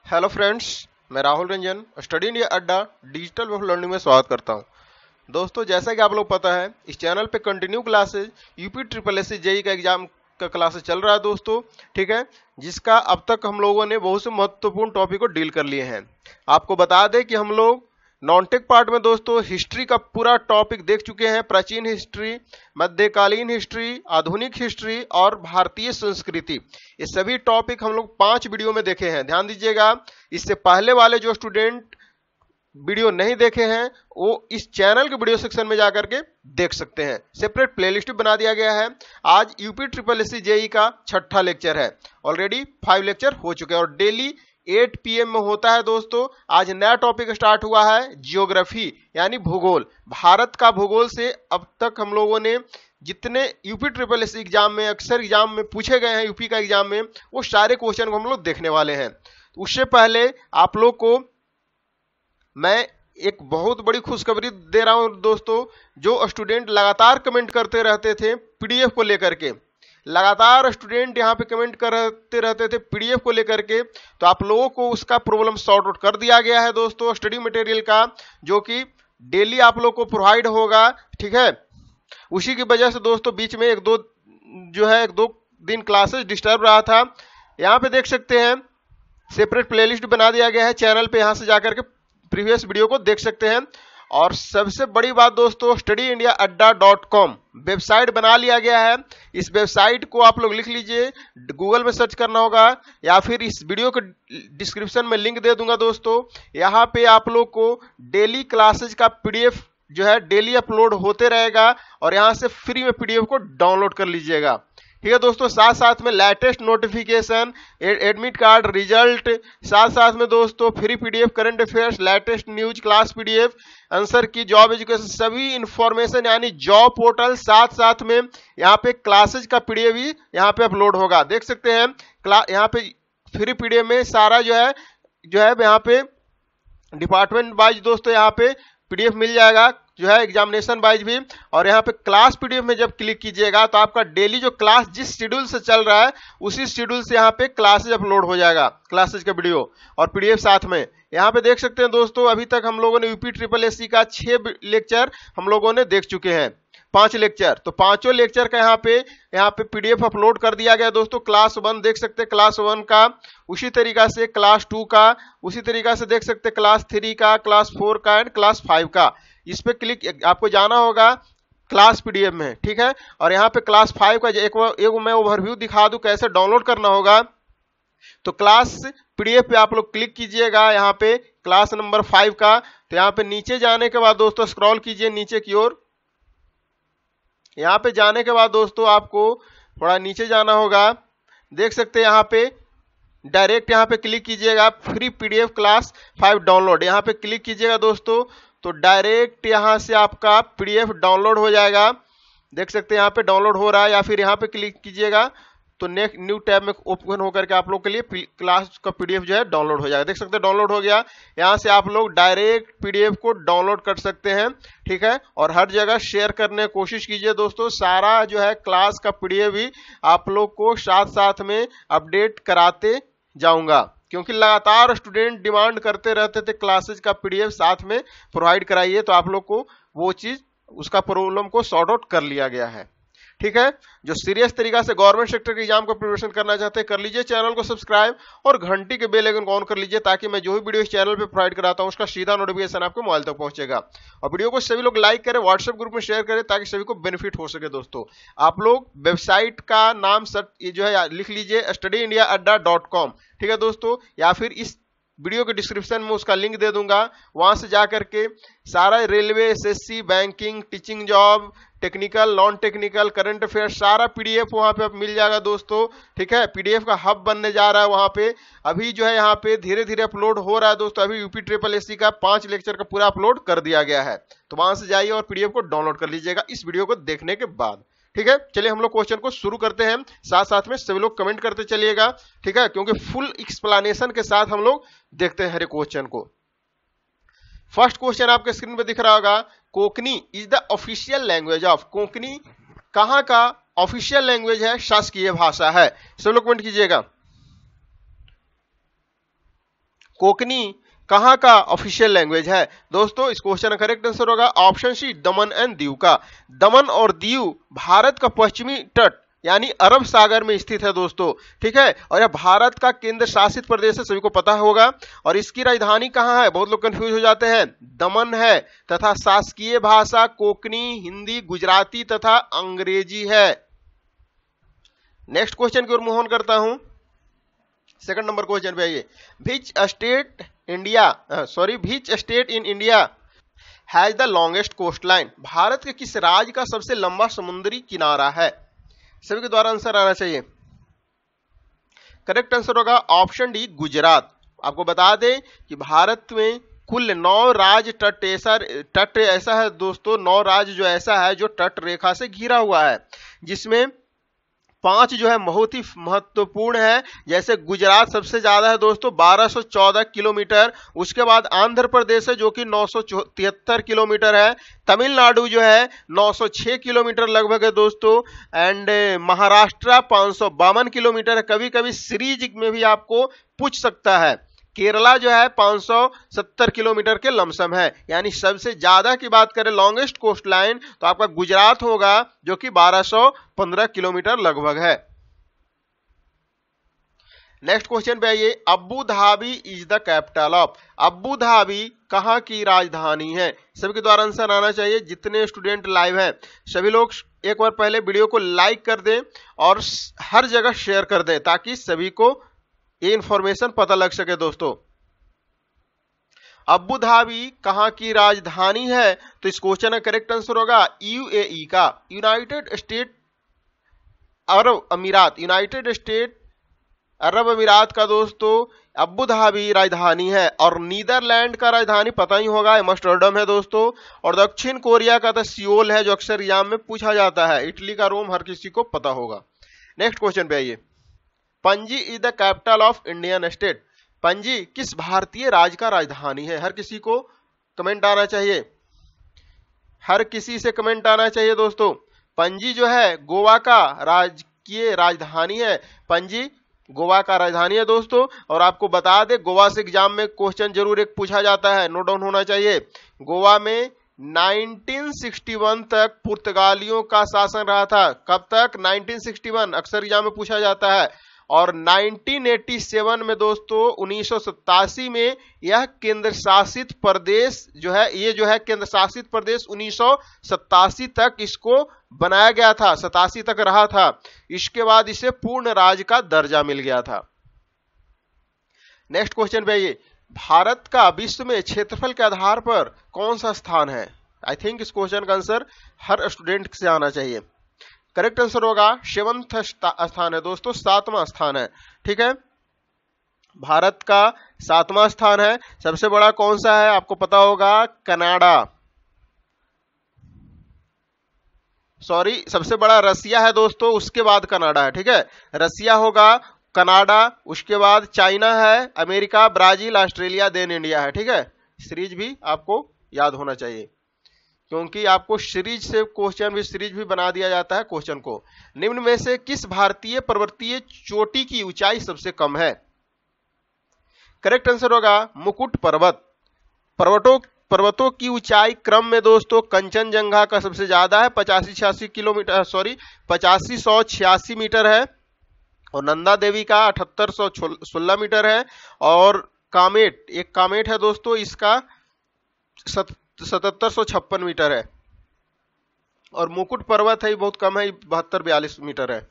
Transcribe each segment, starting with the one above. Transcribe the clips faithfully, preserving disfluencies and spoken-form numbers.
Hello friends, मैं Rahul Ranjan study India Adda digital web learning में स्वागत करता हूं। दोस्तों, जैसा कि आप लोग पता है, इस चैनल पे continue classes UP triple S C JE का एग्जाम का क्लासेस चल रहा है दोस्तों। ठीक है, जिसका अब तक हम लोगों ने बहुत से महत्वपूर्ण टॉपिक को डील कर लिए हैं। आपको बता दें कि हम लोग नॉन टेक पार्ट में दोस्तों हिस्ट्री का पूरा टॉपिक देख चुके हैं। प्राचीन हिस्ट्री, मध्यकालीन हिस्ट्री, आधुनिक हिस्ट्री और भारतीय संस्कृति, ये सभी टॉपिक हम लोग पांच वीडियो में देखे हैं। ध्यान दीजिएगा, इससे पहले वाले जो स्टूडेंट वीडियो नहीं देखे हैं वो इस चैनल के वीडियो सेक्शन में जाकर के देख सकते हैं। सेपरेट प्लेलिस्ट बना दिया गया है। आज UP triple S C JE का छठा लेक्चर है। ऑलरेडी फाइव लेक्चर हो चुके हैं और डेली आठ पी एम में होता है दोस्तों। आज नया टॉपिक स्टार्ट हुआ है, जियोग्राफी यानी भूगोल। भारत का भूगोल से अब तक हम लोगों ने जितने UP triple S C exam में अक्सर एग्जाम में पूछे गए हैं, यूपी का एग्जाम में, वो सारे क्वेश्चन को हम लोग देखने वाले हैं। उससे पहले आप लोग को मैं एक बहुत बड़ी खुशखबरी दे रहा हूं दोस्तों। जो स्टूडेंट लगातार कमेंट करते रहते थे पीडीएफ को लेकर के, लगातार स्टूडेंट यहां पे कमेंट करते रहते थे पीडीएफ को लेकर के, तो आप लोगों को उसका प्रॉब्लम सॉर्ट आउट कर दिया गया है दोस्तों, स्टडी मटेरियल का, जो कि डेली आप लोग को प्रोवाइड होगा। ठीक है, उसी की वजह से दोस्तों बीच में एक दो जो है एक दो दिन क्लासेस डिस्टर्ब रहा था। यहाँ पे देख सकते हैं सेपरेट प्लेलिस्ट बना दिया गया है चैनल पे, यहाँ से जाकर के प्रीवियस वीडियो को देख सकते हैं। और सबसे बड़ी बात दोस्तों, study India Adda dot com website बना लिया गया है। इस वेबसाइट को आप लोग लिख लीजिए, गूगल में सर्च करना होगा या फिर इस वीडियो के डिस्क्रिप्शन में लिंक दे दूंगा दोस्तों। यहाँ पे आप लोग को डेली क्लासेज का पीडीएफ जो है डेली अपलोड होते रहेगा और यहाँ से फ्री में पीडीएफ को डाउनलोड कर लीजिएगा। ठीक है दोस्तों, साथ साथ में latest notification, admit card result, साथ साथ में दोस्तों free PDF, current affairs, latest news, class PDF, answer key, job education, सभी इंफॉर्मेशन यानी जॉब पोर्टल, साथ साथ में यहाँ पे क्लासेज का पीडीएफ भी यहाँ पे अपलोड होगा। देख सकते हैं यहाँ पे फ्री पीडीएफ में सारा जो है जो है यहाँ पे डिपार्टमेंट वाइज दोस्तों यहाँ पे पीडीएफ मिल जाएगा, जो है एग्जामिनेशन वाइज भी। और यहाँ पे क्लास पीडीएफ में जब क्लिक कीजिएगा तो आपका डेली जो क्लास जिस शेड्यूल से चल रहा है उसी शेड्यूल से यहाँ पे क्लासेज अपलोड हो जाएगा, क्लासेज का वीडियो और पीडीएफ साथ में। यहाँ पे देख सकते हैं दोस्तों, अभी तक हम लोगों ने यूपी ट्रिपल एस सी का छह लेक्चर हम लोगों ने देख चुके हैं, पांच लेक्चर। तो पांचों लेक्चर का यहाँ पे यहाँ पे पीडीएफ अपलोड कर दिया गया दोस्तों। क्लास वन देख सकते हैं, क्लास वन का, उसी तरीका से क्लास टू का, उसी तरीका से देख सकते हैं क्लास थ्री का, क्लास फोर का एंड क्लास फाइव का। इस पे क्लिक आपको जाना होगा क्लास पीडीएफ में। ठीक है, और यहाँ पे क्लास फाइव का एक, एक मैं ओवरव्यू दिखा दूं कैसे डाउनलोड करना होगा। तो क्लास पीडीएफ पे आप लोग क्लिक कीजिएगा, यहाँ पे क्लास नंबर फाइव का। तो यहाँ पे नीचे जाने के बाद दोस्तों स्क्रॉल कीजिए नीचे की ओर। यहाँ पे जाने के बाद दोस्तों आपको थोड़ा नीचे जाना होगा, देख सकते हैं यहाँ पे डायरेक्ट यहाँ पे क्लिक कीजिएगा, free PDF class five download, यहाँ पे क्लिक कीजिएगा दोस्तों। तो डायरेक्ट यहाँ से आपका पीडीएफ डाउनलोड हो जाएगा। देख सकते हैं यहाँ पे डाउनलोड हो रहा है, या फिर यहाँ पे क्लिक कीजिएगा तो नेक्स्ट न्यू टैब में ओपन होकर के आप लोग के लिए क्लास का पीडीएफ जो है डाउनलोड हो जाएगा। देख सकते हैं डाउनलोड हो गया। यहाँ से आप लोग डायरेक्ट पीडीएफ को डाउनलोड कर सकते हैं। ठीक है, और हर जगह शेयर करने की कोशिश कीजिए दोस्तों। सारा जो है क्लास का पीडीएफ भी आप लोग को साथ साथ में अपडेट कराते जाऊंगा, क्योंकि लगातार स्टूडेंट डिमांड करते रहते थे क्लासेज का पीडीएफ साथ में प्रोवाइड कराइए। तो आप लोग को वो चीज उसका प्रॉब्लम को सॉर्ट आउट कर लिया गया है। ठीक है, जो सीरियस तरीका से गवर्नमेंट सेक्टर के एग्जाम को प्रिपरेशन करना चाहते हैं कर लीजिए, चैनल को सब्सक्राइब और घंटी के बेल आइकन को ऑन कर लीजिए, ताकि मैं जो भी वीडियो इस चैनल पे प्रोवाइड कराता हूं उसका सीधा नोटिफिकेशन आपके मोबाइल तक पहुंचेगा। और वीडियो को सभी लोग लाइक करें, व्हाट्सएप ग्रुप में शेयर करें, ताकि सभी को बेनिफिट हो सके। दोस्तों आप लोग वेबसाइट का नाम सर्च जो है लिख लीजिए, study India Adda dot com. ठीक है दोस्तों, या फिर इस वीडियो के डिस्क्रिप्शन में उसका लिंक दे दूंगा, वहां से जाकर के सारा railway, SSC, banking, teaching job, technical, non technical, current affair, सारा पीडीएफ वहां पे मिल जाएगा दोस्तों। ठीक है, पीडीएफ का हब बनने जा रहा है वहां पे। अभी जो है यहाँ पे धीरे धीरे अपलोड हो रहा है दोस्तों। अभी यूपी ट्रिपल एस सी का पांच लेक्चर का पूरा अपलोड कर दिया गया है, तो वहां से जाइए और पीडीएफ को डाउनलोड कर लीजिएगा इस वीडियो को देखने के बाद। ठीक है, चलिए हम लोग क्वेश्चन को शुरू करते हैं, साथ साथ में सभी लोग कमेंट करते चलिएगा। ठीक है, क्योंकि फुल एक्सप्लेनेशन के साथ हम लोग देखते हैं हर क्वेश्चन को। फर्स्ट क्वेश्चन आपके स्क्रीन पे दिख रहा होगा, Konkani is the official language of, Konkani कहां का ऑफिशियल लैंग्वेज है, शासकीय भाषा है। सब लोग कमेंट कीजिएगा। कोकनी कहाँ का ऑफिशियल लैंग्वेज है? दोस्तों इस क्वेश्चन का करेक्ट आंसर होगा option C, Daman and Diu का। दमन और दीव भारत का पश्चिमी तट यानी अरब सागर में स्थित है दोस्तों, ठीक है, और यह भारत का केंद्र शासित प्रदेश है, सभी को पता होगा। और इसकी राजधानी कहाँ है? बहुत लोग कंफ्यूज हो जाते हैं। दमन है तथा शासकीय भाषा कोकनी, हिंदी, गुजराती तथा अंग्रेजी है। नेक्स्ट क्वेश्चन की ओर मूव ऑन करता हूं। सेकंड नंबर क्वेश्चन पे आइए। Which state India sorry which state in India has the longest coastline? Bharat के किस राज्य का सबसे लंबा समुद्री किनारा है? सभी के द्वारा आंसर आना चाहिए। करेक्ट आंसर होगा ऑप्शन डी, गुजरात। आपको बता दें कि भारत में कुल नौ राज्य तट ऐसा तट ऐसा है दोस्तों, नौ राज्य जो ऐसा है जो तट रेखा से घिरा हुआ है, जिसमें पांच जो है बहुत ही महत्वपूर्ण है। जैसे गुजरात सबसे ज्यादा है दोस्तों, बारह सौ चौदह किलोमीटर। उसके बाद आंध्र प्रदेश है जो कि नौ सौ तिहत्तर किलोमीटर है। तमिलनाडु जो है नौ सौ छह किलोमीटर लगभग है दोस्तों। एंड महाराष्ट्र पाँच सौ बावन किलोमीटर है। कभी कभी सीरीज में भी आपको पूछ सकता है। केरला जो है पाँच सौ सत्तर किलोमीटर के लमसम है। यानी सबसे ज्यादा की बात करें लॉन्गेस्ट कोस्ट लाइन तो आपका गुजरात होगा जो कि बारह सौ पंद्रह किलोमीटर लगभग है। नेक्स्ट क्वेश्चन पे आइए। Abu Dhabi is the capital of? Abu Dhabi कहाँ की राजधानी है? सभी के द्वारा आंसर आना चाहिए। जितने स्टूडेंट लाइव हैं सभी लोग एक बार पहले वीडियो को लाइक कर दें और हर जगह शेयर कर दें ताकि सभी को ये इंफॉर्मेशन पता लग सके दोस्तों। अबू धाबी कहाँ की राजधानी है? तो इस क्वेश्चन का करेक्ट आंसर होगा यूएई का, यूनाइटेड स्टेट अरब अमीरात। यूनाइटेड स्टेट अरब अमीरात का दोस्तों अबू धाबी राजधानी है। और नीदरलैंड का राजधानी पता ही होगा, एम्स्टर्डम है दोस्तों। और दक्षिण कोरिया का तो सियोल है जो अक्सर एग्जाम में पूछा जाता है। इटली का रोम हर किसी को पता होगा। नेक्स्ट क्वेश्चन पे आइए। Panaji is the capital of Indian state? Panaji किस भारतीय राज्य का राजधानी है? हर किसी को कमेंट आना चाहिए। हर किसी से कमेंट आना चाहिए दोस्तों। पणजी जो है गोवा का राजकीय राजधानी है। पणजी गोवा का राजधानी है दोस्तों। और आपको बता दें गोवा से एग्जाम में क्वेश्चन जरूर एक पूछा जाता है, नोट डाउन होना चाहिए। गोवा में नाइनटीन सिक्सटी वन तक पुर्तगालियों का शासन रहा था। कब तक? नाइनटीन सिक्सटी वन, अक्सर एग्जाम में पूछा जाता है। और नाइनटीन एटी सेवन में दोस्तों उन्नीस सौ सत्तासी में यह केंद्र शासित प्रदेश जो है ये जो है केंद्र शासित प्रदेश उन्नीस सौ सत्तासी तक इसको बनाया गया था, सतासी तक रहा था। इसके बाद इसे पूर्ण राज्य का दर्जा मिल गया था। नेक्स्ट क्वेश्चन पे आइए। भारत का विश्व में क्षेत्रफल के आधार पर कौन सा स्थान है? आई थिंक इस क्वेश्चन का आंसर हर स्टूडेंट से आना चाहिए। करेक्ट आंसर होगा सेवंथ स्थान है दोस्तों, सातवां स्थान है, ठीक है। भारत का सातवां स्थान है। सबसे बड़ा कौन सा है आपको पता होगा? कनाडा, सॉरी सबसे बड़ा रसिया है दोस्तों, उसके बाद कनाडा है, ठीक है। रसिया होगा, कनाडा, उसके बाद चाइना है, America, Brazil, Australia, then India है, ठीक है। सीरीज भी आपको याद होना चाहिए क्योंकि आपको सीरीज से क्वेश्चन भी सीरीज भी बना दिया जाता है क्वेश्चन को। निम्न में से किस भारतीय पर्वतीय चोटी की ऊंचाई सबसे कम है? करेक्ट आंसर होगा मुकुट पर्वत। पर्वतों पर्वतों की ऊंचाई क्रम में दोस्तों कंचनजंगा का सबसे ज्यादा है, पचासी छियासी किलोमीटर सॉरी पचासी सौ छियासी मीटर है। और नंदा देवी का अठहत्तर सौ सोलह मीटर है। और कामेट, एक कामेट है दोस्तों, इसका सतहत्तर सौ छप्पन मीटर है। और मुकुट पर्वत है बहुत कम है, बहत्तर बयालीस मीटर है।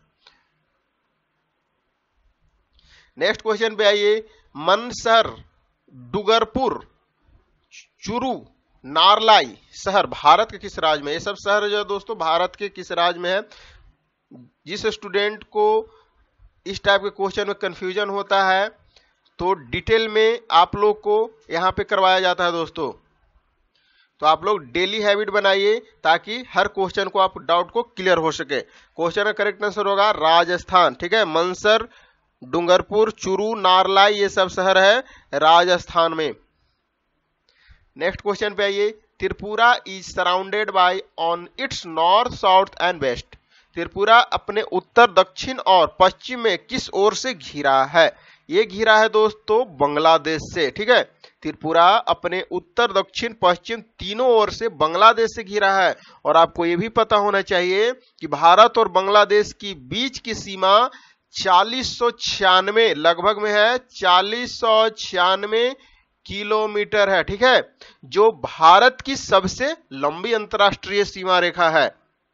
नेक्स्ट क्वेश्चन पे आइए। मनसर, डूंगरपुर, चूरू, नारलाई शहर भारत के किस राज्य में? ये सब शहर जो है दोस्तों भारत के किस राज्य में है? जिस स्टूडेंट को इस टाइप के क्वेश्चन में कंफ्यूजन होता है तो डिटेल में आप लोग को यहाँ पे करवाया जाता है दोस्तों। तो आप लोग डेली हैबिट बनाइए ताकि हर क्वेश्चन को आप डाउट को क्लियर हो सके। क्वेश्चन का करेक्ट आंसर होगा राजस्थान, ठीक है। मनसर, डूंगरपुर, चूरू, नारलाई ये सब शहर है राजस्थान में। नेक्स्ट क्वेश्चन पे आइए। Tripura is surrounded by on its north, south and west. Tripura अपने उत्तर, दक्षिण और पश्चिम में किस ओर से घिरा है? ये घिरा है दोस्तों बांग्लादेश से, ठीक है। त्रिपुरा अपने उत्तर दक्षिण पश्चिम तीनों ओर से बांग्लादेश से घिरा है। और आपको ये भी पता होना चाहिए कि भारत और बांग्लादेश की बीच की सीमा चालीस सौ छियानवे लगभग में है, चालीस सौ छियानवे किलोमीटर है, ठीक है, जो भारत की सबसे लंबी अंतरराष्ट्रीय सीमा रेखा है।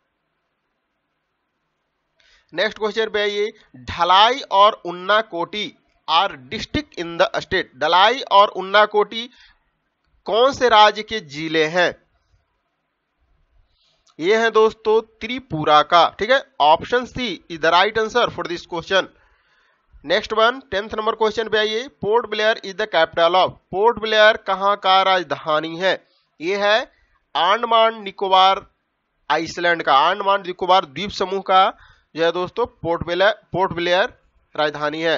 नेक्स्ट क्वेश्चन पे आइए, ढलाई और Unakoti are district in the state. Dhalai और उन्नाकोटी कौन से राज्य के जिले हैं? ये है दोस्तों त्रिपुरा का, ठीक है। Option C is the right answer for this question. Next one, tenth number question पे आइए, Port Blair is the capital of. Port Blair कहां का राजधानी है? ये है अंडमान निकोबार आइसलैंड का, अंडमान निकोबार द्वीप समूह का जो है दोस्तों पोर्ट ब्लेयर पोर्ट ब्लेयर राजधानी है।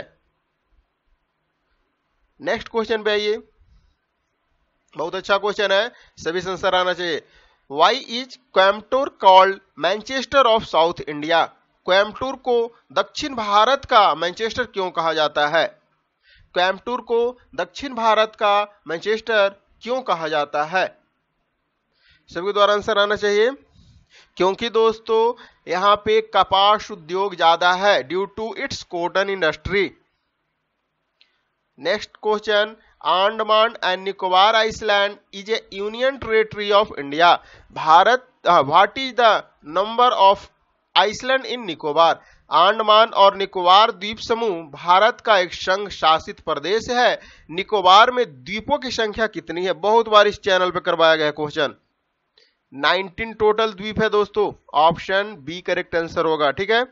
नेक्स्ट क्वेश्चन पे आइए, बहुत अच्छा क्वेश्चन है, सभी से आंसर आना चाहिए। Why is Coimbatore called Manchester of south India. Coimbatore को दक्षिण भारत का मैनचेस्टर क्यों कहा जाता है? कोयम्बटूर को दक्षिण भारत का मैनचेस्टर क्यों कहा जाता है? सभी द्वारा आंसर आना चाहिए। क्योंकि दोस्तों यहाँ पे कपास उद्योग ज्यादा है, due to its cotton industry. Next question, Andaman and Nicobar island is a union territory of India. Bharat what is the number of island in Nicobar. Andaman और निकोबार द्वीप समूह भारत का एक संघ शासित प्रदेश है। निकोबार में द्वीपों की संख्या कितनी है? बहुत बार इस चैनल पे करवाया गया क्वेश्चन। नाइनटीन टोटल द्वीप है दोस्तों, ऑप्शन बी करेक्ट आंसर होगा, ठीक है।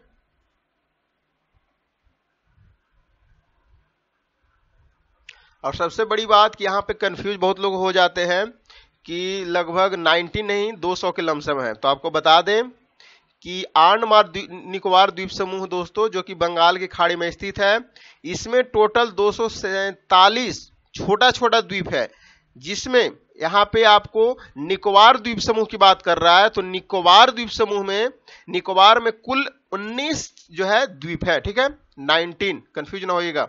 और सबसे बड़ी बात कि यहाँ पे कंफ्यूज बहुत लोग हो जाते हैं कि लगभग नब्बे नहीं दो सौ के लमसम है। तो आपको बता दें कि अंडमान निकोबार द्वीप समूह दोस्तों जो कि बंगाल की खाड़ी में स्थित है, इसमें टोटल दो सौ सैंतालीस छोटा छोटा द्वीप है, जिसमें यहाँ पे आपको निकोबार द्वीप समूह की बात कर रहा है। तो निकोबार द्वीप समूह में निकोबार में कुल उन्नीस जो है द्वीप है, ठीक है, उन्नीस, कंफ्यूज ना होइएगा।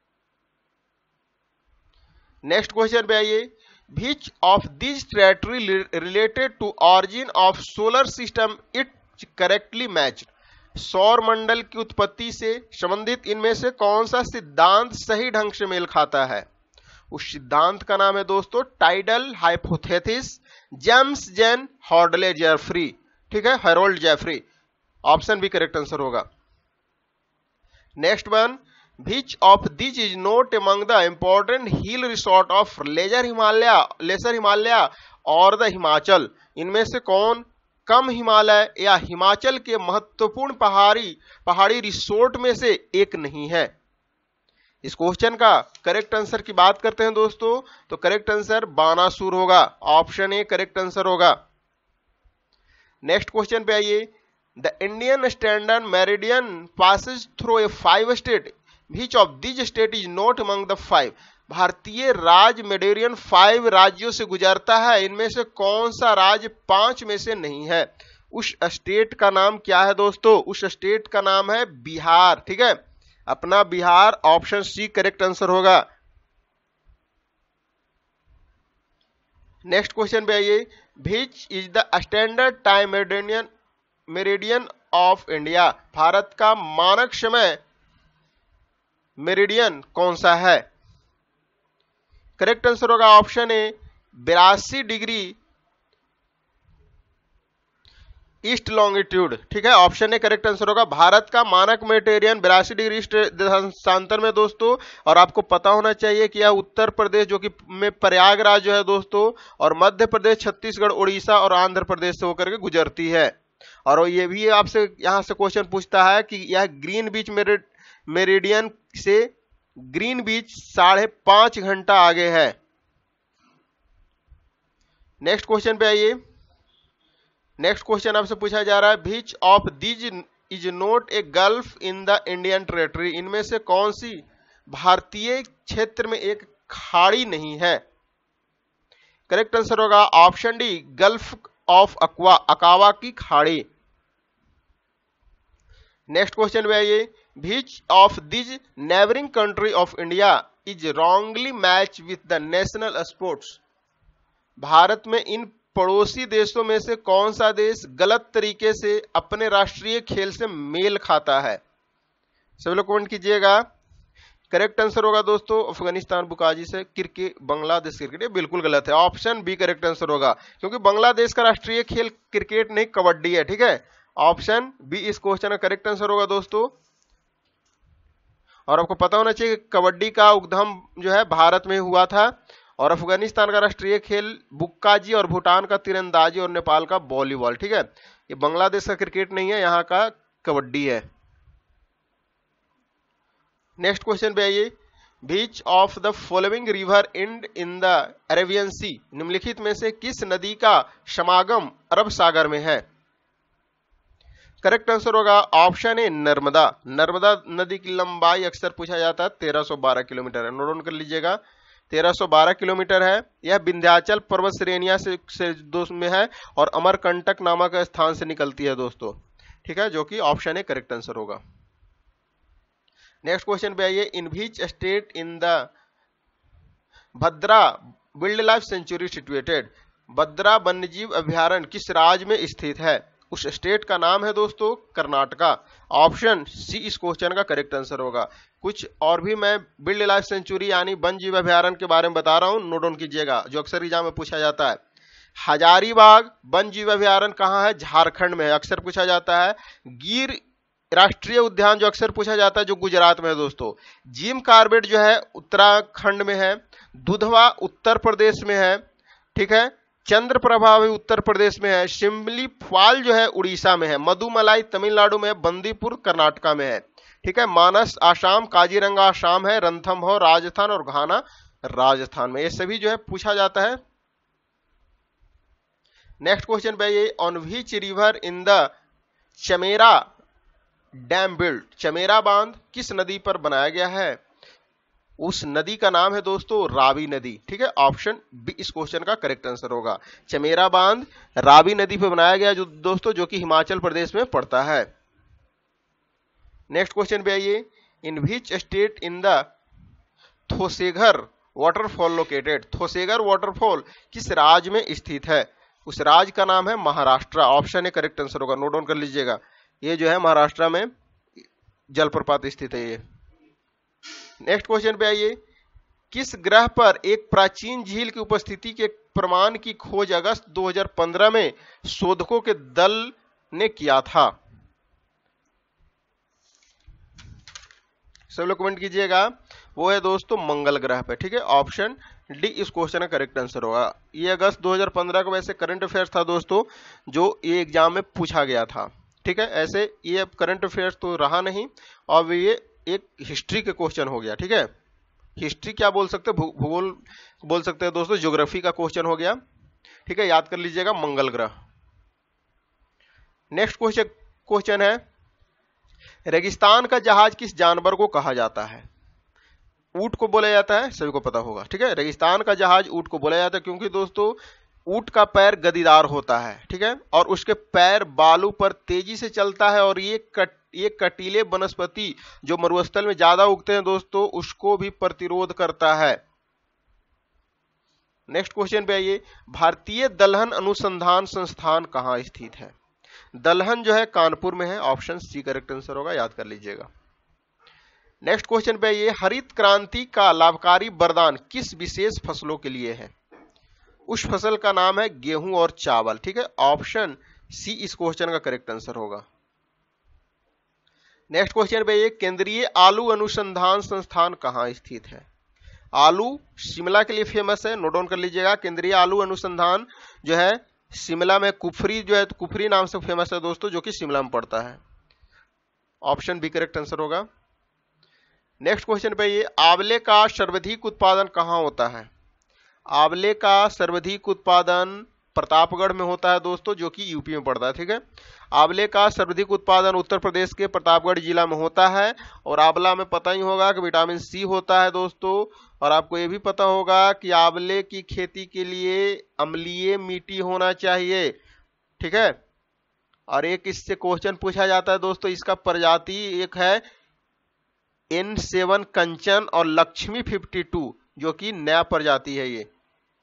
नेक्स्ट क्वेश्चन पे आइए, which of this territory related to origin of solar system it correctly matched. सौर मंडल की उत्पत्ति से संबंधित इनमें से कौन सा सिद्धांत सही ढंग से मेल खाता है? उस सिद्धांत का नाम है दोस्तों tidal hypothesis, James Jeans Harold Jeffreys, ठीक है, Harold Jeffreys. Option B correct answer होगा। Next one, which of this is not among the important hill resort of lesser Himalaya lesser Himalaya और द हिमाचल। इनमें से कौन कम हिमालय या हिमाचल के महत्वपूर्ण पहाड़ी पहाड़ी रिसोर्ट में से एक नहीं है? इस क्वेश्चन का करेक्ट आंसर की बात करते हैं दोस्तों, तो करेक्ट आंसर बानासुर होगा, ऑप्शन ए करेक्ट आंसर होगा। नेक्स्ट क्वेश्चन पे आइए, the Indian standard meridian passes through a five state, which of this state is not among the five. भारतीय राज्य मेरिडियन फाइव राज्यों से गुजरता है, इनमें से कौन सा राज्य पांच में से नहीं है? उस स्टेट का नाम क्या है दोस्तों? उस स्टेट का नाम है बिहार, ठीक है, अपना Bihar, option C correct answer होगा। नेक्स्ट क्वेश्चन पे आइए, which is the standard time meridian meridian of India. Bharat का मानक समय मेरिडियन कौन सा है? करेक्ट आंसर होगा ऑप्शन ए बिरासी डिग्री ईस्ट लॉन्गिट्यूड, ठीक है, ऑप्शन ए करेक्ट आंसर होगा। भारत का मानक मेरिडियन बिरासी डिग्री ईस्ट देशांतर में दोस्तों। और आपको पता होना चाहिए कि यह उत्तर प्रदेश जो कि में प्रयागराज जो है दोस्तों, और मध्य प्रदेश, छत्तीसगढ़, उड़ीसा और आंध्र प्रदेश से होकर के गुजरती है। और ये भी आपसे यहां से क्वेश्चन पूछता है कि यह ग्रीन बीच मेरिडियन से ग्रीन बीच साढ़े पांच घंटा आगे है। नेक्स्ट क्वेश्चन पे आइए, नेक्स्ट क्वेश्चन आपसे पूछा जा रहा है, which of this is not a gulf in the Indian territory. इनमें से कौन सी भारतीय क्षेत्र में एक खाड़ी नहीं है? करेक्ट आंसर होगा option D gulf of Aqaba Aqaba की खाड़ी। नेक्स्ट क्वेश्चन पे आइए, which of this neighbouring country of India is wrongly match with the national sports. Bharat में इन पड़ोसी देशों में से कौन सा देश गलत तरीके से अपने राष्ट्रीय खेल से मेल खाता है? सभी लोग कमेंट कीजिएगा। करेक्ट आंसर होगा दोस्तों अफगानिस्तान बुकाजी से क्रिकेट, बांग्लादेश क्रिकेट। ये बिल्कुल गलत है, ऑप्शन बी करेक्ट आंसर होगा, क्योंकि बांग्लादेश का राष्ट्रीय खेल क्रिकेट नहीं कबड्डी है। ठीक है, ऑप्शन बी इस क्वेश्चन का करेक्ट आंसर होगा दोस्तों। और आपको पता होना चाहिए कि कबड्डी का उद्गम जो है भारत में हुआ था, और अफगानिस्तान का राष्ट्रीय खेल बुक्काजी और भूटान का तीरंदाजी और नेपाल का वॉलीबॉल। ठीक है, ये बांग्लादेश का क्रिकेट नहीं है, यहाँ का कबड्डी है। नेक्स्ट क्वेश्चन पे आइए। Which of the following river end in the Arabian sea. निम्नलिखित में से किस नदी का समागम अरब सागर में है? करेक्ट आंसर होगा ऑप्शन ए नर्मदा। नर्मदा नदी की लंबाई अक्सर पूछा जाता है तेरह सौ बारह किलोमीटर है, नोट डाउन कर लीजिएगा, तेरह सौ बारह किलोमीटर है। यह विंध्याचल पर्वत श्रेणियां से, से दोस्त में है और अमरकंटक नामक स्थान से निकलती है दोस्तों। ठीक है, जो कि ऑप्शन ए करेक्ट आंसर होगा। नेक्स्ट क्वेश्चन पे आइए। In which state in the Bhadra wildlife sanctuary situated. Bhadra वन्यजीव अभ्यारण्य किस राज्य में स्थित है? उस स्टेट का नाम है दोस्तों कर्नाटका। ऑप्शन सी इस क्वेश्चन का करेक्ट आंसर होगा। कुछ और भी मैं वाइल्ड लाइफ सेंचुरी यानी वन जीव अभ्यारण्य के बारे में बता रहा हूं, नोट डाउन कीजिएगा, जो अक्सर एग्जाम में पूछा जाता है। हजारीबाग वन जीव अभ्यारण्य कहाँ है? झारखंड में है, अक्सर पूछा जाता है। गिर राष्ट्रीय उद्यान जो अक्सर पूछा जाता है, जो गुजरात में है दोस्तों। जिम कार्बेट जो है उत्तराखंड में है। दुधवा उत्तर प्रदेश में है। ठीक है, चंद्रप्रभा भी उत्तर प्रदेश में है। शिमली फॉल जो है उड़ीसा में है। मधुमलाई तमिलनाडु में है। बंदीपुर कर्नाटका में है। ठीक है, मानस आसाम, काजीरंगा आसाम है। रणथंभौर राजस्थान और घाना राजस्थान में, ये सभी जो है पूछा जाता है। नेक्स्ट क्वेश्चन पे ये on which river in the Chamera dam build. Chamera बांध किस नदी पर बनाया गया है? उस नदी का नाम है दोस्तों रावी नदी। ठीक है, ऑप्शन बी इस क्वेश्चन का करेक्ट आंसर होगा। चमेरा बांध रावी नदी पर बनाया गया जो दोस्तों, जो कि हिमाचल प्रदेश में पड़ता है। नेक्स्ट क्वेश्चन पे आइए। In which state in the Thoseghar waterfall located. Thoseghar waterfall किस राज्य में स्थित है? उस राज्य का नाम है Maharashtra. Option A correct answer होगा, नोट डाउन कर लीजिएगा। ये जो है महाराष्ट्र में जलप्रपात स्थित है ये। नेक्स्ट क्वेश्चन पे आइए। किस ग्रह पर एक प्राचीन झील की उपस्थिति के प्रमाण की खोज अगस्त दो हज़ार पंद्रह में शोधकों के दल ने किया था? सब लोग कमेंट कीजिएगा। वो है दोस्तों मंगल ग्रह पे। ठीक है, ऑप्शन डी इस क्वेश्चन का करेक्ट आंसर होगा। ये अगस्त दो हज़ार पंद्रह का वैसे करंट अफेयर्स था दोस्तों, जो ये एग्जाम में पूछा गया था। ठीक है, ऐसे ये अब करंट अफेयर्स तो रहा नहीं, और ये एक हिस्ट्री के क्वेश्चन हो गया। ठीक है, हिस्ट्री क्या बोल सकते हैं, भूगोल बोल सकते हैं दोस्तों, ज्योग्राफी का क्वेश्चन हो गया। ठीक है, याद कर लीजिएगा मंगल ग्रह। नेक्स्ट क्वेश्चन क्वेश्चन है रेगिस्तान का जहाज किस जानवर को कहा जाता है? ऊंट को बोला जाता है, सभी को पता होगा। ठीक है, रेगिस्तान का जहाज ऊंट को बोला जाता है, क्योंकि दोस्तों ऊंट का पैर गदीदार होता है। ठीक है, और उसके पैर बालू पर तेजी से चलता है, और ये कट ये कटीले वनस्पति जो मरुस्थल में ज्यादा उगते हैं दोस्तों, उसको भी प्रतिरोध करता है। नेक्स्ट क्वेश्चन पे आइए। भारतीय दलहन अनुसंधान संस्थान कहाँ स्थित है? दलहन जो है कानपुर में है। ऑप्शन सी करेक्ट आंसर होगा, याद कर लीजिएगा। नेक्स्ट क्वेश्चन पे आइए। हरित क्रांति का लाभकारी वरदान किस विशेष फसलों के लिए है? उस फसल का नाम है गेहूं और चावल। ठीक है, ऑप्शन सी इस क्वेश्चन का करेक्ट आंसर होगा। नेक्स्ट क्वेश्चन पे ये केंद्रीय आलू अनुसंधान संस्थान कहाँ स्थित है? आलू शिमला के लिए फेमस है, नोट डाउन कर लीजिएगा। केंद्रीय आलू अनुसंधान जो है शिमला में, कुफरी जो है तो कुफरी नाम से फेमस है दोस्तों, जो कि शिमला में पड़ता है। ऑप्शन बी करेक्ट आंसर होगा। नेक्स्ट क्वेश्चन पे ये आंवले का सर्वाधिक उत्पादन कहाँ होता है? आंवले का सर्वाधिक उत्पादन प्रतापगढ़ में होता है दोस्तों, जो कि यूपी में पड़ता है। ठीक है, आंवले का सर्वाधिक उत्पादन उत्तर प्रदेश के प्रतापगढ़ जिला में होता है। और आंवला में पता ही होगा कि विटामिन सी होता है दोस्तों, और आपको ये भी पता होगा कि आंवले की खेती के लिए अम्लीय मिट्टी होना चाहिए। ठीक है, और एक इससे क्वेश्चन पूछा जाता है दोस्तों, इसका प्रजाति एक है एन सेवन कंचन और लक्ष्मी फिफ्टी टू जो कि नया प्रजाति है ये।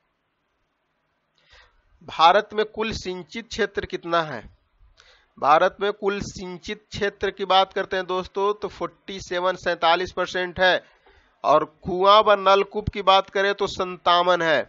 भारत में कुल सिंचित क्षेत्र कितना है? भारत में कुल सिंचित क्षेत्र की बात करते हैं दोस्तों तो सैंतालीस सैंतालीस परसेंट है, और कुआं व नलकूप की बात करें तो संतावन है।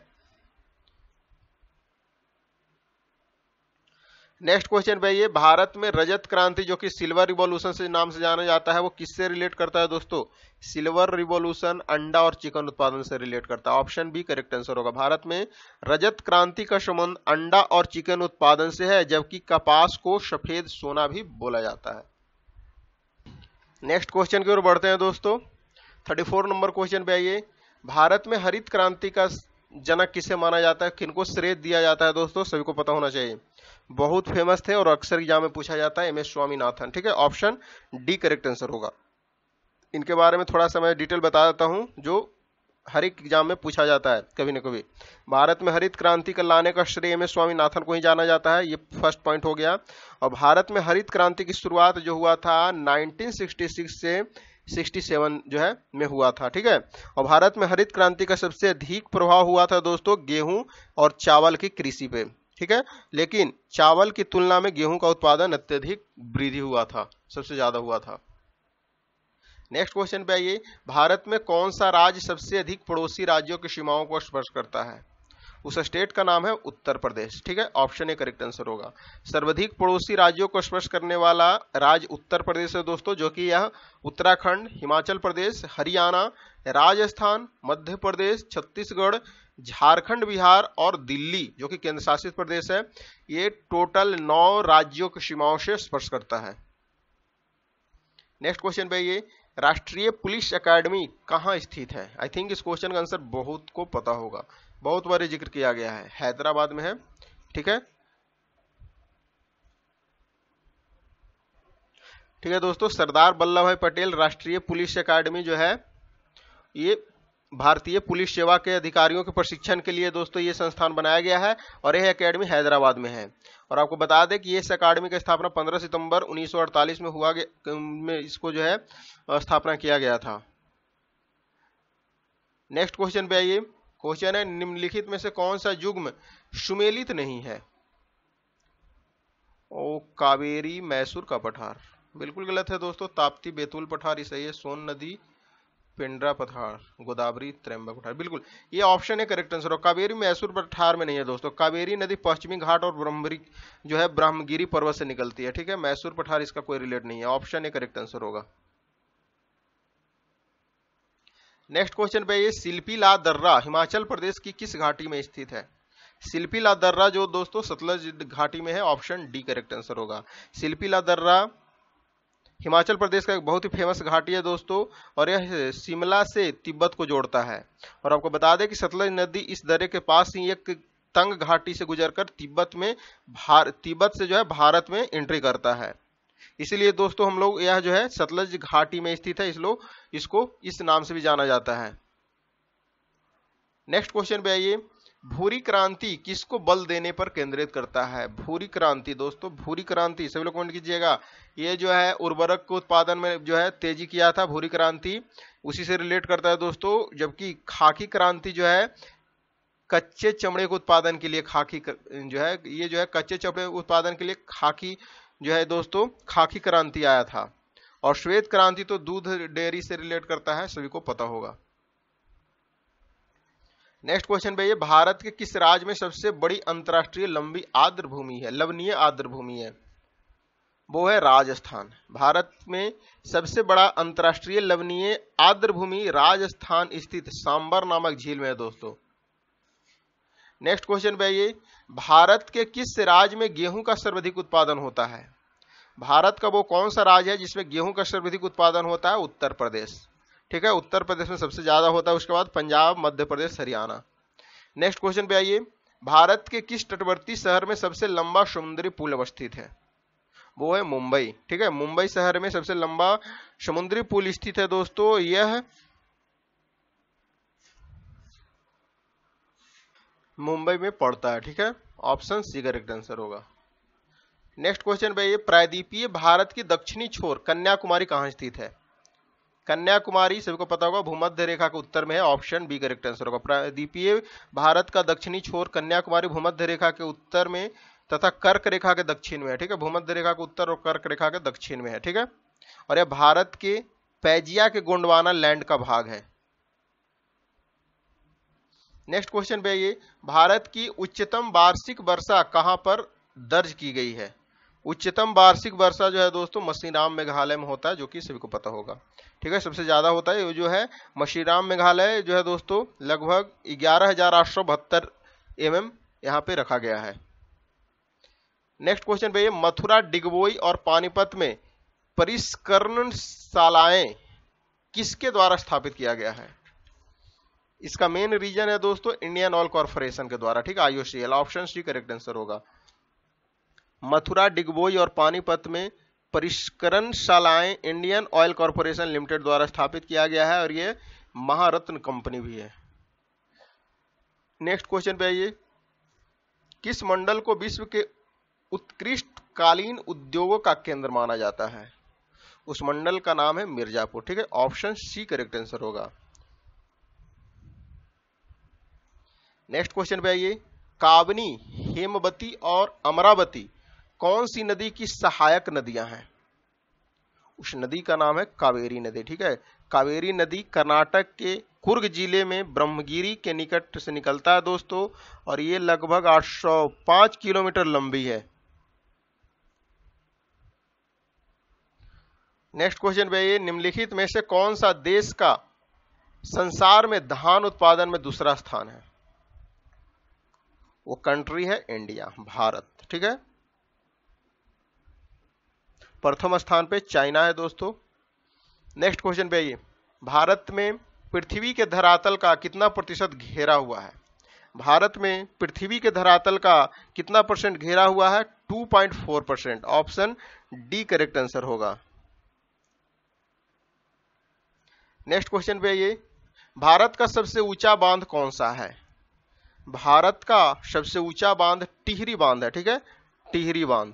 नेक्स्ट क्वेश्चन पे ये, भारत में रजत क्रांति जो कि सिल्वर रिवॉल्यूशन से नाम से जाना जाता है वो किससे रिलेट करता है दोस्तों? सिल्वर रिवॉल्यूशन अंडा और चिकन उत्पादन से रिलेट करता है। ऑप्शन बी करेक्ट आंसर होगा। भारत में रजत क्रांति का संबंध अंडा और चिकन उत्पादन से है, जबकि कपास को सफेद सोना भी बोला जाता है। नेक्स्ट क्वेश्चन की ओर बढ़ते हैं दोस्तों। चौंतीस नंबर क्वेश्चन पे आइए, भारत में हरित क्रांति का जनक किसे माना जाता है? किनको श्रेय दिया जाता है दोस्तों? सभी को पता होना चाहिए, बहुत फेमस थे और अक्सर एग्जाम में पूछा जाता है, एम एस स्वामीनाथन। ठीक है, ऑप्शन डी करेक्ट आंसर होगा। इनके बारे में थोड़ा सा मैं डिटेल बता देता हूं जो हर एक एग्जाम में पूछा जाता है कभी न कभी। भारत में हरित क्रांति का लाने का श्रेय एम एस स्वामीनाथन को ही जाना जाता है, ये फर्स्ट पॉइंट हो गया। और भारत में हरित क्रांति की शुरुआत जो हुआ था नाइनटीन सिक्सटी सिक्स से सड़सठ जो है में हुआ था। ठीक है, और भारत में हरित क्रांति का सबसे अधिक प्रभाव हुआ था दोस्तों गेहूं और चावल की कृषि पे। ठीक है, लेकिन चावल की तुलना में गेहूं का उत्पादन अत्यधिक वृद्धि हुआ था, सबसे ज्यादा हुआ था। नेक्स्ट क्वेश्चन पे आइए, भारत में कौन सा राज्य सबसे अधिक पड़ोसी राज्यों की सीमाओं को स्पर्श करता है? उस स्टेट का नाम है उत्तर प्रदेश। ठीक है, ऑप्शन ए करेक्ट आंसर होगा। सर्वाधिक पड़ोसी राज्यों को स्पर्श करने वाला राज्य उत्तर प्रदेश है दोस्तों, जो कि यह उत्तराखंड, हिमाचल प्रदेश, हरियाणा, राजस्थान, मध्य प्रदेश, छत्तीसगढ़, झारखंड, बिहार और दिल्ली जो कि केंद्र शासित प्रदेश है, ये टोटल नौ राज्यों की सीमाओं से स्पर्श करता है। नेक्स्ट क्वेश्चन पे ये, राष्ट्रीय पुलिस अकादमी कहाँ स्थित है? आई थिंक इस क्वेश्चन का आंसर बहुत को पता होगा, बहुत बार जिक्र किया गया है, हैदराबाद में है। ठीक है, ठीक है दोस्तों, सरदार वल्लभ भाई पटेल राष्ट्रीय पुलिस अकादमी जो है ये भारतीय पुलिस सेवा के अधिकारियों के प्रशिक्षण के लिए दोस्तों ये संस्थान बनाया गया है, और यह अकेडमी हैदराबाद में है। और आपको बता दें कि इस अकादमी की स्थापना पंद्रह सितंबर उन्नीस सौ अड़तालीस में हुआ में इसको जो है स्थापना किया गया था। नेक्स्ट क्वेश्चन पे आइए, क्वेश्चन है निम्नलिखित में से कौन सा युग्म सुमेलित नहीं है? ओ कावेरी मैसूर का पठार बिल्कुल गलत है दोस्तों। ताप्ती बैतूल पठार ही सही है। सोन नदी पेंड्रा पठार, गोदावरी त्रैंबक पठार, बिल्कुल ये ऑप्शन है करेक्ट आंसर। और कावेरी मैसूर पठार में नहीं है दोस्तों। कावेरी नदी पश्चिमी घाट और ब्रह्मगिरी जो है ब्रह्मगिरी पर्वत से निकलती है। ठीक है, मैसूर पठार इसका कोई रिलेट नहीं है, ऑप्शन है करेक्ट आंसर होगा। नेक्स्ट क्वेश्चन पे ये, सिल्पीला दर्रा हिमाचल प्रदेश की किस घाटी में स्थित है? सिल्पीला दर्रा जो दोस्तों सतलज घाटी में है, ऑप्शन डी करेक्ट आंसर होगा। सिल्पीला दर्रा हिमाचल प्रदेश का एक बहुत ही फेमस घाटी है दोस्तों, और यह शिमला से तिब्बत को जोड़ता है। और आपको बता दें कि सतलज नदी इस दर्रे के पास ही एक तंग घाटी से गुजरकर तिब्बत में भार तिब्बत से जो है भारत में एंट्री करता है। इसीलिए दोस्तों हम लोग यह जो है सतलज घाटी में स्थित है, इसलिए इसको इस नाम से भी जाना जाता है। नेक्स्ट क्वेश्चन पे आइए, भूरी क्रांति किसको बल देने पर केंद्रित करता है? भूरी क्रांति दोस्तों, भूरी क्रांति सभी लोग कमेंट कीजिएगा। ये जो है उर्वरक के उत्पादन में जो है तेजी किया था, भूरी क्रांति उसी से रिलेट करता है दोस्तों। जबकि खाकी क्रांति जो है कच्चे चमड़े के उत्पादन के लिए, खाकी जो है ये जो है कच्चे चमड़े उत्पादन के लिए खाकी जो है दोस्तों खाकी क्रांति आया था। और श्वेत क्रांति तो दूध डेयरी से रिलेट करता है, सभी को पता होगा। नेक्स्ट क्वेश्चन पे ये, भारत के किस राज्य में सबसे बड़ी अंतरराष्ट्रीय लंबी आर्द्र भूमि है, लवणीय आर्द्र भूमि है? वो है राजस्थान। भारत में सबसे बड़ा अंतरराष्ट्रीय लवणीय आर्द्र भूमि राजस्थान स्थित सांबर नामक झील में है दोस्तों। नेक्स्ट क्वेश्चन पे ये, भारत के किस राज्य में गेहूं का सर्वाधिक उत्पादन होता है? भारत का वो कौन सा राज्य है जिसमें गेहूं का सर्वाधिक उत्पादन होता है? उत्तर प्रदेश। ठीक है, उत्तर प्रदेश में सबसे ज्यादा होता है, उसके बाद पंजाब, मध्य प्रदेश, हरियाणा। नेक्स्ट क्वेश्चन पे आइए, भारत के किस तटवर्ती शहर में सबसे लंबा समुद्री पुल अवस्थित है? वो है मुंबई। ठीक है, मुंबई शहर में सबसे लंबा समुद्री पुल स्थित है दोस्तों, यह मुंबई में पड़ता है। ठीक है, ऑप्शन सी करेक्ट आंसर होगा। नेक्स्ट क्वेश्चन पे ये, प्रायद्वीपीय भारत की दक्षिणी छोर कन्याकुमारी कहाँ स्थित है? कन्याकुमारी सभी को पता होगा भूमध्य रेखा के उत्तर में है, ऑप्शन बी करेक्ट आंसर होगा। प्रायद्वीपीय भारत का दक्षिणी छोर कन्याकुमारी भूमध्य रेखा के उत्तर में तथा कर्क रेखा के दक्षिण में है, ठीक है। भूमध्य रेखा के उत्तर और कर्क रेखा के दक्षिण में है, ठीक है। और यह भारत के पैजिया के गोंडवाना लैंड का भाग है। नेक्स्ट क्वेश्चन पे ये, भारत की उच्चतम वार्षिक वर्षा कहां पर दर्ज की गई है? उच्चतम वार्षिक वर्षा जो है दोस्तों मशीराम मेघालय में होता है, जो कि सभी को पता होगा, ठीक है। सबसे ज्यादा होता है जो है मशीराम मेघालय जो है दोस्तों, लगभग ग्यारह हजार आठ सौ बहत्तर एम एम यहाँ पे रखा गया है। नेक्स्ट क्वेश्चन पे ये, मथुरा, डिगबोई और पानीपत में परिष्करणशालाएं किसके द्वारा स्थापित किया गया है? इसका मेन रीजन है दोस्तों इंडियन ऑयल कॉर्पोरेशन के द्वारा, ठीक है, I O C L, option C correct answer होगा। मथुरा, डिगबोई और पानीपत में परिष्करणशालाएं इंडियन ऑयल कॉर्पोरेशन लिमिटेड द्वारा स्थापित किया गया है और ये महारत्न कंपनी भी है। नेक्स्ट क्वेश्चन पे आइए, किस मंडल को विश्व के उत्कृष्ट कालीन उद्योगों का केंद्र माना जाता है? उस मंडल का नाम है मिर्जापुर, ठीक है, ऑप्शन सी करेक्ट आंसर होगा। नेक्स्ट क्वेश्चन पे आइए, काबनी, हेमवती और अमरावती कौन सी नदी की सहायक नदियां हैं? उस नदी का नाम है कावेरी नदी, ठीक है। कावेरी नदी कर्नाटक के कुर्ग जिले में ब्रह्मगिरी के निकट से निकलता है दोस्तों, और ये लगभग आठ सौ पाँच किलोमीटर लंबी है। नेक्स्ट क्वेश्चन पे ये, निम्नलिखित में से कौन सा देश का संसार में धान उत्पादन में दूसरा स्थान है? वो कंट्री है इंडिया, भारत, ठीक है। प्रथम स्थान पे चाइना है दोस्तों। नेक्स्ट क्वेश्चन पे आइए, भारत में पृथ्वी के धरातल का कितना प्रतिशत घेरा हुआ है? भारत में पृथ्वी के धरातल का कितना परसेंट घेरा हुआ है? Two point four percent, option D correct answer होगा। नेक्स्ट क्वेश्चन पे आइए, भारत का सबसे ऊंचा बांध कौन सा है? भारत का सबसे ऊंचा बांध टिहरी बांध है, ठीक है, टिहरी बांध।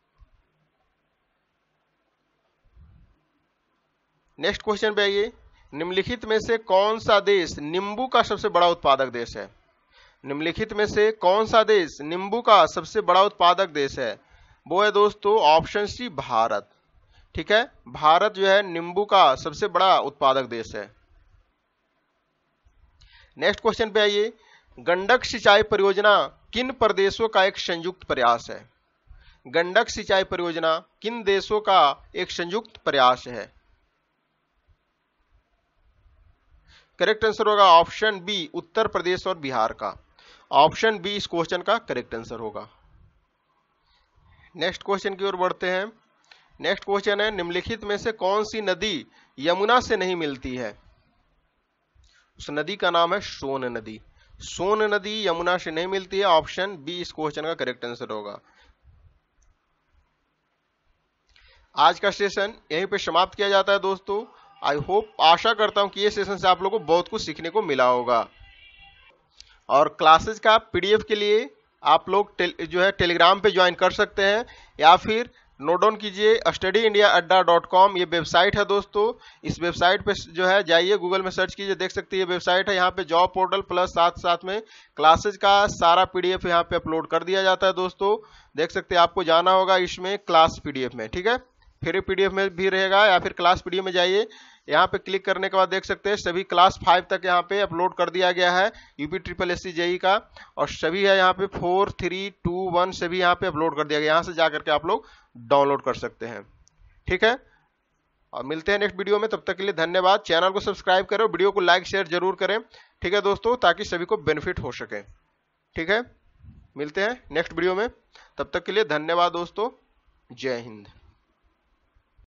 नेक्स्ट क्वेश्चन पे आइए, निम्नलिखित में से कौन सा देश नींबू का सबसे बड़ा उत्पादक देश है? निम्नलिखित में से कौन सा देश नींबू का सबसे बड़ा उत्पादक देश है? वो है दोस्तों ऑप्शन सी भारत, ठीक है। भारत जो है नींबू का सबसे बड़ा उत्पादक देश है। नेक्स्ट क्वेश्चन पे आइए, गंडक सिंचाई परियोजना किन प्रदेशों का एक संयुक्त प्रयास है? गंडक सिंचाई परियोजना किन देशों का एक संयुक्त प्रयास है? करेक्ट आंसर होगा ऑप्शन बी, उत्तर प्रदेश और बिहार का। ऑप्शन बी इस क्वेश्चन का करेक्ट आंसर होगा। नेक्स्ट क्वेश्चन की ओर बढ़ते हैं। नेक्स्ट क्वेश्चन है, निम्नलिखित में से कौन सी नदी यमुना से नहीं मिलती है? उस नदी का नाम है सोन नदी। सोन नदी यमुना से नहीं मिलती है, ऑप्शन बी इस क्वेश्चन का करेक्ट आंसर होगा। आज का सेशन यहीं पे समाप्त किया जाता है दोस्तों। आई होप, आशा करता हूं कि ये सेशन से आप लोगों को बहुत कुछ सीखने को मिला होगा। और क्लासेज का पीडीएफ के लिए आप लोग जो है टेलीग्राम पे ज्वाइन कर सकते हैं, या फिर नोट डाउन कीजिए study India Adda dot com, ये वेबसाइट है दोस्तों। इस वेबसाइट पे जो है जाइए, गूगल में सर्च कीजिए, देख सकते हैं ये वेबसाइट है। यहाँ पे जॉब पोर्टल प्लस साथ साथ में क्लासेज का सारा पीडीएफ यहाँ पे अपलोड कर दिया जाता है दोस्तों। देख सकते हैं, आपको जाना होगा इसमें क्लास पीडीएफ में, ठीक है। फ्री पीडीएफ में भी रहेगा, या फिर क्लास पीडीएफ में जाइए, यहाँ पे क्लिक करने के बाद देख सकते हैं सभी क्लास फाइव तक यहाँ पे अपलोड कर दिया गया है UP triple S C JE का, और सभी है यहाँ पे फोर थ्री टू वन सभी यहाँ पे अपलोड कर दिया गया। यहाँ से जाकर के आप लोग डाउनलोड कर सकते हैं, ठीक है। और मिलते हैं नेक्स्ट वीडियो में, तब तक के लिए धन्यवाद। चैनल को सब्सक्राइब करें, वीडियो को लाइक शेयर जरूर करें, ठीक है दोस्तों, ताकि सभी को बेनिफिट हो सके, ठीक है। मिलते हैं नेक्स्ट वीडियो में, तब तक के लिए धन्यवाद दोस्तों, जय हिंद।